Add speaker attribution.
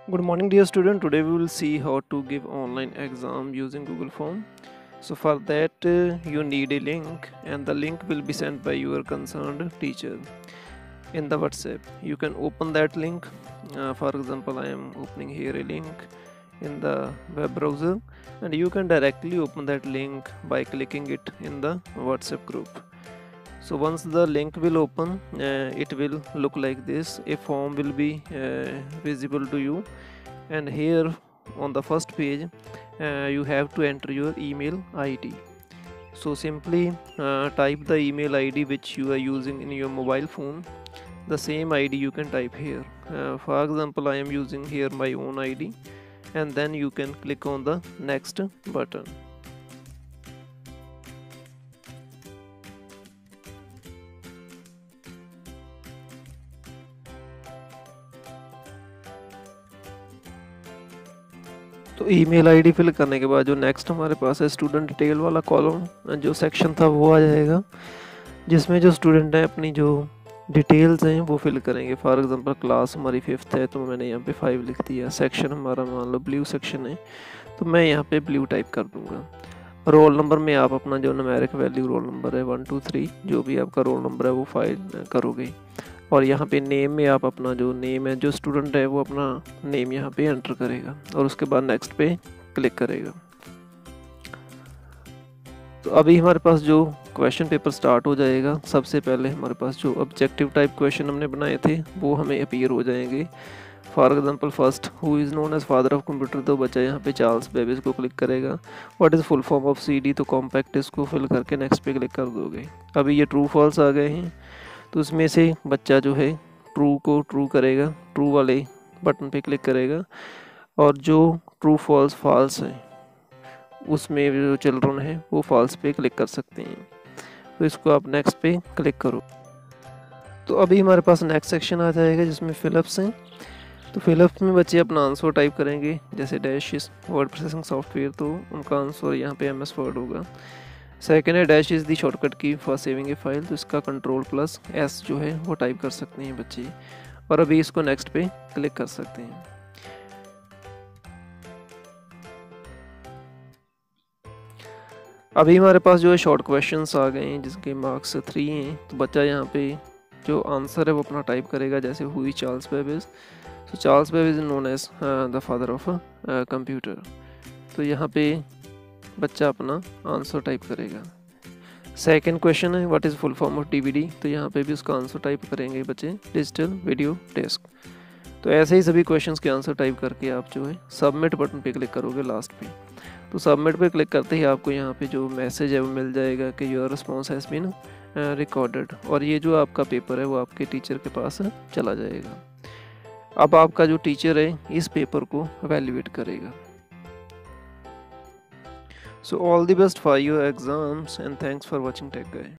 Speaker 1: Good morning dear student. Today we will see how to give online exam using Google Form. So for that you need a link, and the link will be sent by your concerned teacher in the WhatsApp. You can open that link. For example, I am opening here a link in the web browser, and you can directly open that link by clicking it in the WhatsApp group. So once the link will open, it will look like this. A form will be visible to you, and here on the first page you have to enter your email ID. So simply type the email ID which you are using in your mobile phone. The same ID you can type here. For example, I am using here my own ID, and then you can click on the next button. तो email ID fill करने के बाद जो next हमारे पास है student detail वाला column, जो सेक्शन था वो आ जाएगा, जिसमें जो स्टूडेंट है अपनी जो डिटेल्स हैं वो फिल करेंगे। फॉर एग्जांपल क्लास हमारी 5th है, तो मैंने यहाँ पे 5 लिख दिया। सेक्शन हमारा मान लो ब्लू सेक्शन है, तो मैं यहाँ पे ब्लू टाइप कर दूँगा। रोल नंबर में आप अपना जो न्यूमेरिक वैल्यू रोल नंबर है 1 2 3 जो भी आपका रोल नंबर है वो फाइल करोगे। और यहाँ पे नेम में आप अपना जो नेम है, जो स्टूडेंट है वो अपना नेम यहाँ पे एंटर करेगा, और उसके बाद नेक्स्ट पे क्लिक करेगा। तो अभी हमारे पास जो क्वेश्चन पेपर स्टार्ट हो जाएगा। सबसे पहले हमारे पास जो ऑब्जेक्टिव टाइप क्वेश्चन हमने बनाए थे वो हमें अपीयर हो जाएंगे। For example first, who is known as father of computer, तो बच्चा यहाँ पे चार्ल्स बेबेज को क्लिक करेगा। What is full form of CD, तो कॉम्पैक्ट, इसको फिल करके नेक्स्ट पे क्लिक कर दोगे। अभी ये ट्रू फॉल्स आ गए हैं, तो उसमें से बच्चा जो है ट्रू को ट्रू करेगा, ट्रू वाले बटन पे क्लिक करेगा, और जो ट्रू फॉल्स फॉल्स है उसमें जो चिल्ड्रन है वो फॉल्स पे क्लिक कर सकते हैं। तो इसको आप नेक्स्ट पे क्लिक करो। तो अभी हमारे पास नेक्स्ट सेक्शन आ जाएगा जिसमें फिलअप्स हैं। तो फिलअप्स में बच्चे अपना आंसर टाइप करेंगे, जैसे dash is word processing software, तो उनका आंसर यहाँ पे MS वर्ड होगा। सेकेंड है dash is the shortcut key for saving a file, तो इसका Ctrl+S जो है वो टाइप कर सकते हैं बच्चे, और अभी इसको नेक्स्ट पे क्लिक कर सकते हैं। अभी हमारे पास जो है शॉर्ट क्वेश्चंस आ गए हैं जिसके मार्क्स 3 हैं। तो बच्चा यहाँ पे जो आंसर है वो अपना टाइप करेगा, जैसे हु इज चार्ल्स बेबेज, तो Charles Babbage is known as the father of computer. तो यहाँ पे बच्चा अपना आंसर टाइप करेगा। सेकंड क्वेश्चन है what is full form of DVD, तो यहाँ पे भी उसका आंसर टाइप करेंगे बच्चे, डिजिटल वीडियो डेस्क। तो ऐसे ही सभी क्वेश्चंस के आंसर टाइप करके आप जो है सबमिट बटन पे क्लिक करोगे लास्ट पे। तो सबमिट पे क्लिक करते ही आपको यहाँ पे जो मैसेज है वो मिल जाएगा कि your response has been recorded, और ये जो आपका पेपर है वो आपके टीचर के पास चला जाएगा। अब आपका जो टीचर है इस पेपर को एवेल्युएट करेगा। So all the best for your exams, and thanks for watching Tech Guy.